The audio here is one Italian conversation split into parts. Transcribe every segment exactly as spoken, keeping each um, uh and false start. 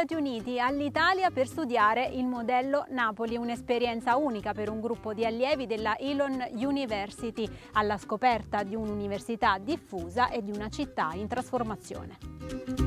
Stati Uniti all'Italia per studiare il modello Napoli, un'esperienza unica per un gruppo di allievi della Elon University alla scoperta di un'università diffusa e di una città in trasformazione.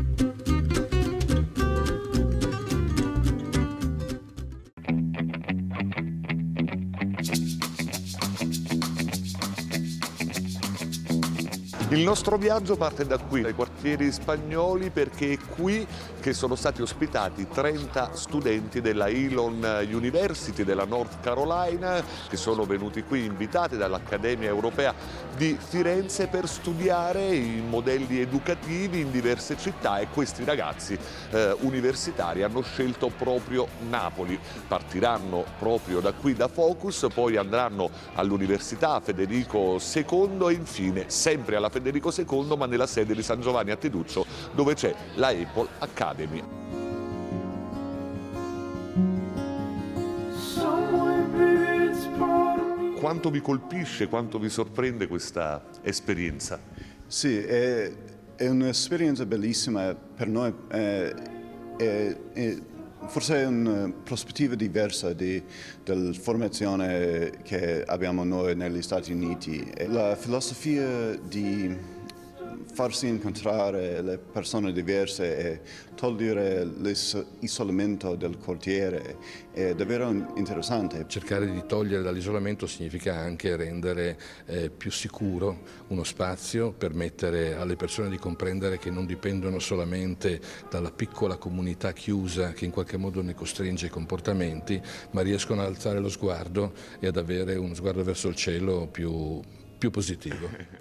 Il nostro viaggio parte da qui, dai quartieri spagnoli, perché è qui che sono stati ospitati trenta studenti della Elon University della North Carolina, che sono venuti qui invitati dall'Accademia Europea di Firenze per studiare i modelli educativi in diverse città, e questi ragazzi eh, universitari hanno scelto proprio Napoli. Partiranno proprio da qui, da Focus, poi andranno all'Università Federico secondo e infine sempre alla Federico secondo, ma nella sede di San Giovanni a Teduccio, dove c'è la Apple Academy. Quanto vi colpisce, quanto vi sorprende questa esperienza? Sì, è, è un'esperienza bellissima per noi. È, è, è, forse è una prospettiva diversa di, della formazione che abbiamo noi negli Stati Uniti. La filosofia di farsi incontrare le persone diverse e togliere l'isolamento del quartiere è davvero interessante. Cercare di togliere dall'isolamento significa anche rendere eh, più sicuro uno spazio, permettere alle persone di comprendere che non dipendono solamente dalla piccola comunità chiusa che in qualche modo ne costringe i comportamenti, ma riescono ad alzare lo sguardo e ad avere uno sguardo verso il cielo più, più positivo.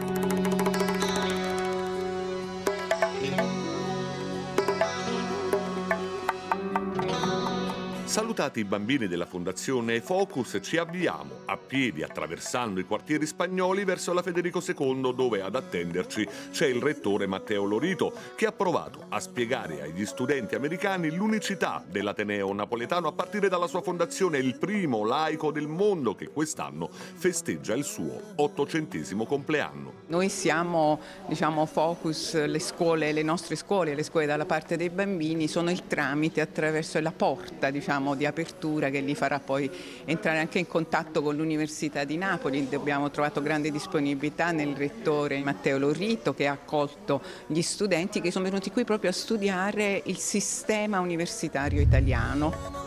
Salutati i bambini della Fondazione Focus, ci avviamo a piedi attraversando i quartieri spagnoli verso la Federico secondo, dove ad attenderci c'è il rettore Matteo Lorito, che ha provato a spiegare agli studenti americani l'unicità dell'Ateneo napoletano a partire dalla sua fondazione, il primo laico del mondo, che quest'anno festeggia il suo ottocentesimo compleanno. Noi siamo, diciamo, Focus, le scuole, le nostre scuole, le scuole dalla parte dei bambini sono il tramite attraverso la porta, diciamo, di apertura che li farà poi entrare anche in contatto con l'Università di Napoli. Abbiamo trovato grande disponibilità nel rettore Matteo Lorito, che ha accolto gli studenti che sono venuti qui proprio a studiare il sistema universitario italiano.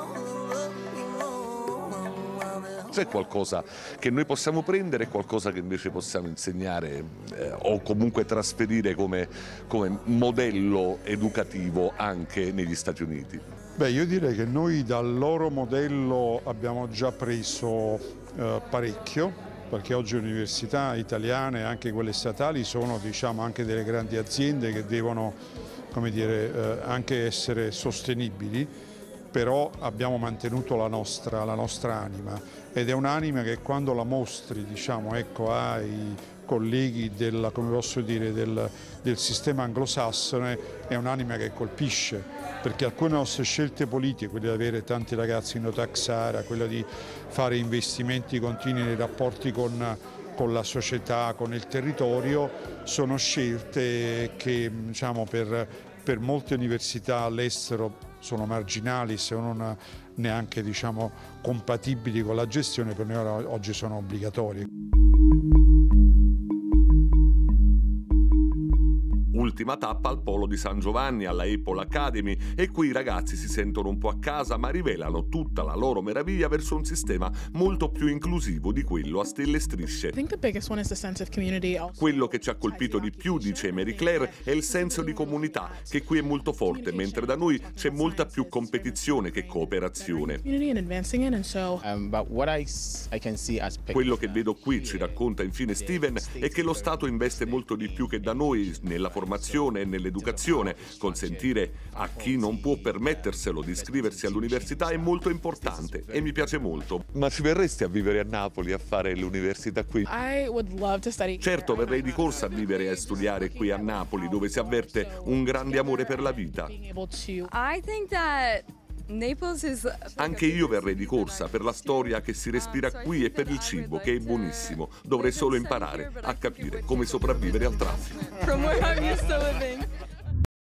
C'è qualcosa che noi possiamo prendere e qualcosa che invece possiamo insegnare eh, o comunque trasferire come, come modello educativo anche negli Stati Uniti? Beh, io direi che noi dal loro modello abbiamo già preso eh, parecchio, perché oggi le università italiane, anche quelle statali, sono, diciamo, anche delle grandi aziende che devono, come dire, eh, anche essere sostenibili, però abbiamo mantenuto la nostra, la nostra anima, ed è un'anima che quando la mostri, diciamo, ecco, ai colleghi del, come posso dire, del, del sistema anglosassone, è un'anima che colpisce, perché alcune nostre scelte politiche, quelle di avere tanti ragazzi in Notaxara, quella di fare investimenti continui nei rapporti con, con la società, con il territorio, sono scelte che, diciamo, per, per molte università all'estero sono marginali, se non neanche, diciamo, compatibili con la gestione, per noi oggi sono obbligatorie. Ultima tappa al polo di San Giovanni, alla Apple Academy, e qui i ragazzi si sentono un po' a casa, ma rivelano tutta la loro meraviglia verso un sistema molto più inclusivo di quello a stelle e strisce. Quello che ci ha colpito di più, dice Mary Claire, è il senso di comunità, che qui è molto forte, mentre da noi c'è molta più competizione che cooperazione. Quello che vedo qui, ci racconta infine Steven, è che lo Stato investe molto di più che da noi nella formazione e nell'educazione. Consentire a chi non può permetterselo di iscriversi all'università è molto importante e mi piace molto. Ma ci verresti a vivere a Napoli, a fare l'università qui? Certo, verrei di corsa a vivere e a studiare qui a Napoli, dove si avverte un grande amore per la vita. Anche io verrei di corsa per la storia che si respira qui e per il cibo, che è buonissimo. Dovrei solo imparare a capire come sopravvivere al traffico.